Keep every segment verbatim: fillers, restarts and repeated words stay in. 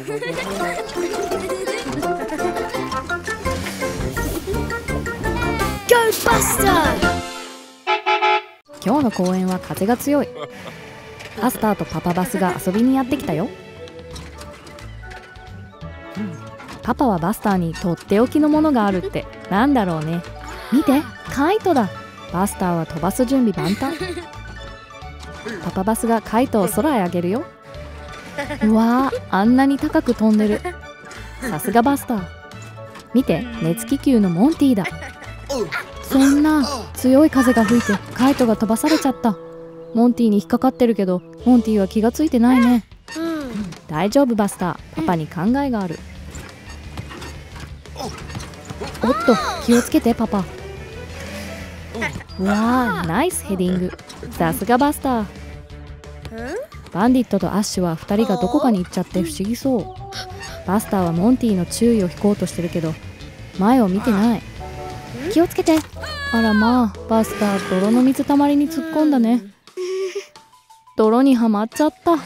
今日の公園は風が強い。バスターとパパバスが遊びにやってきたよ。パパはバスターにとっておきのものがあるってなんだろうね。見て、カイトだ。バスターは飛ばす準備万端。パパバスがカイトを空へ上げるよ。うわー、あんなに高く飛んでる。さすがバスター。見て、熱気球のモンティだ。そんな強い風が吹いてカイトが飛ばされちゃった。モンティに引っかかってるけどモンティは気がついてないね。大丈夫バスター、パパに考えがある。おっと、気をつけてパパ。うわー、ナイスヘディング。さすがバスター。バンディットとアッシュはふたりがどこかに行っちゃって不思議そう。バスターはモンティの注意を引こうとしてるけど前を見てない。気をつけて。あらまあ、バスター泥の水たまりに突っ込んだね。泥にはまっちゃった。パ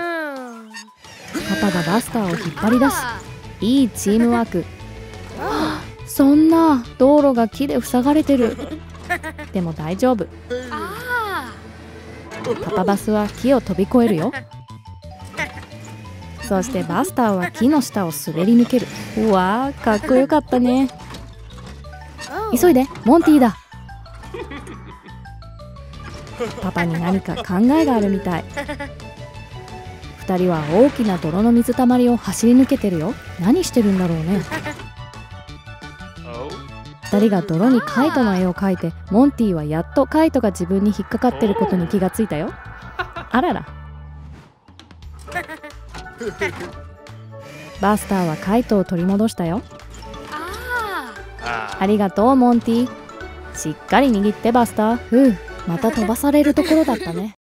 パがバスターを引っ張り出す。いいチームワーク。そんな、道路が木で塞がれてる。でも大丈夫。パパバスは木を飛び越えるよ。そしてバスターは木の下を滑り抜ける。うわー、かっこよかったね。急いで、モンティだ。パパに何か考えがあるみたい。ふたりは大きな泥の水たまりを走り抜けてるよ。何してるんだろうね。ふたりが泥にカイトの絵を描いて、モンティはやっとカイトが自分に引っかかってることに気がついたよ。あらら。バスターはカイトを取り戻したよ。ありがとうモンティ。しっかり握ってバスター。ふう、また飛ばされるところだったね。